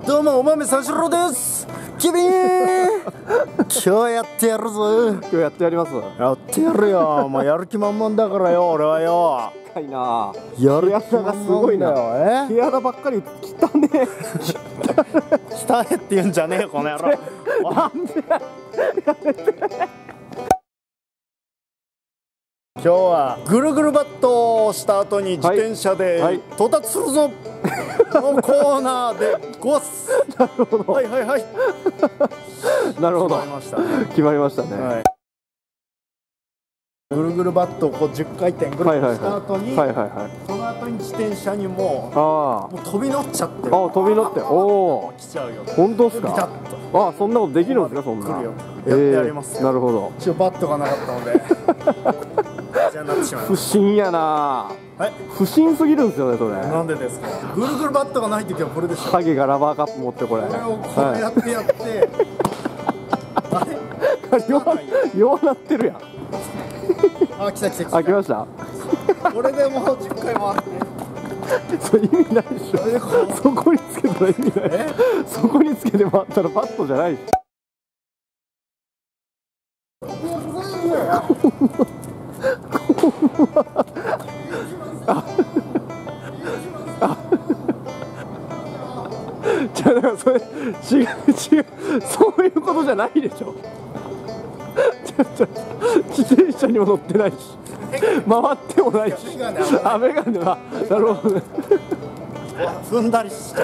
どうもお豆三四郎です。キビン今日やってやるぞ。 今日やってやります。 やってやるよ。もうやる気満々だからよ、俺はよ。 高いな。 やる気満々がすごいなよ。 毛穴ばっかり汚ねえ。 汚えって言うんじゃねえよこの野郎。 なんでやめて。 今日はぐるぐるバットをした後に自転車で到達するぞのコーナーでごっす。 なるほど。 はいはいはい。 なるほど。 決まりましたね。 決まりましたね。 はい。ぐるぐるバットをこう10回転ぐるぐるした後に、その後に自転車にもう飛び乗っちゃってる。 ああ、飛び乗って。おお。 来ちゃうよ。 本当ですか。 ピタッと。 ああ、そんなことできるんですか、そんな。 来るよ。やってやりますよ。 なるほど。 一応バットがなかったので。じゃあなってしまいま不す。 審やな。はい。不審すぎるんですよね、それ。 なんでですか。ぐるぐるバットがない時はこれでしょ。 ハゲがラバーカップ持ってこれ。 これをこうやってやって。あれ？ 弱なってるやん。 あ、来た来た来た。 あ、来ました。 これでもう10回回って。 それ意味ないでしょ。そこにつけたら意味ない。そこにつけて回ったらバットじゃないし。じゃあだからそれ違うそういうことじゃないでしょ。自転車にも乗ってないし回ってもないし、あ、メガネはなるほどね。 踏んだりして。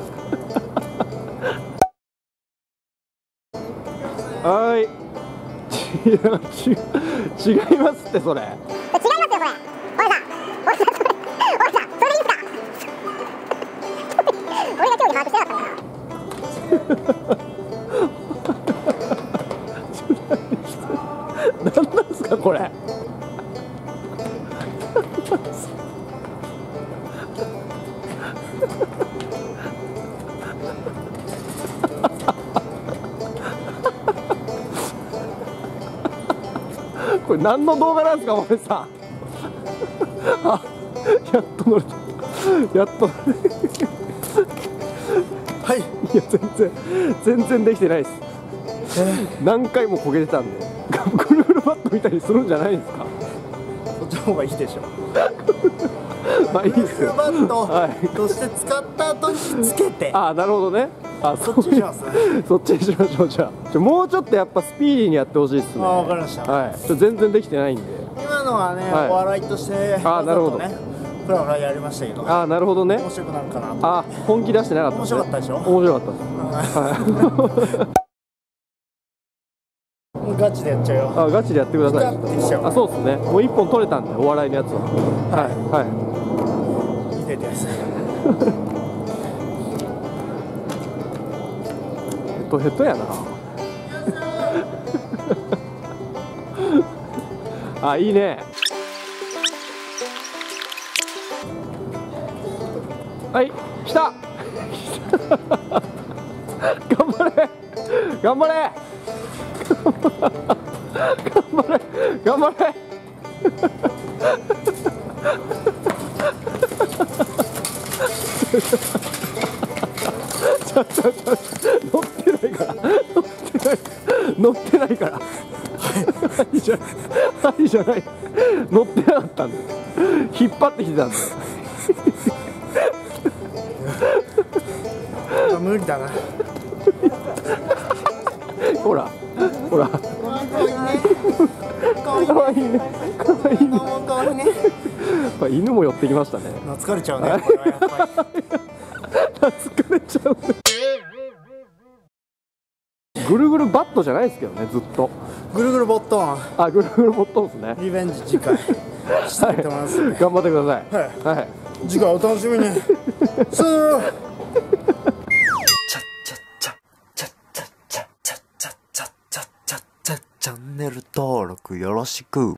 はい。違いますってそれ。違いますよこれ。おいさん、おいさん、それいいっすか。俺が今日に把握してなかったんだな。何なんすかこれ。これ何の動画なんですか、お前さん。あ、やっと乗れた。やっと乗れた。はい。いや、全然できてないです。何回も焦げてたんで。ぐるぐるバットみたいにするんじゃないんですか。 そっちの方がいいでしょ。 まあいいですよ。 バットとして使った後につけて。 あ、なるほどね。あ、 そっちにします。 そっちにしましょう。じゃあもうちょっとやっぱスピーディーにやってほしいですね。 あ、わかりました。 はい。全然できてないんで。 今のはね、お笑いとしてあ、なるほどね。 フラフラやりましたけど。 あ、なるほどね。 面白くなるかな。 あ、本気出してなかった。 面白かったでしょ。 面白かったです。 ガチでやっちゃうよ。 あ、ガチでやってください。あ、そうですね。もう一本取れたんで、お笑いのやつは。はい。 見ててやつ。 ヘトやな。あ、いいね。はい、来た。頑張れ。頑張れ。頑張れ。乗ってないから。乗ってないから。はいじゃない。乗ってなかったんで。引っ張ってきてたんで。 無理だな。 ほら。かわいいね。犬も寄ってきましたね。 疲れちゃうね。これはやっぱり。 疲れちゃうね。ぐるぐるバットじゃないですけどね、ずっと。 ぐるぐるボットン。 あ、ぐるぐるボットンですね。 リベンジ次回。したいと思います。 頑張ってください。はい。 次回お楽しみに。チャンネル登録よろしく。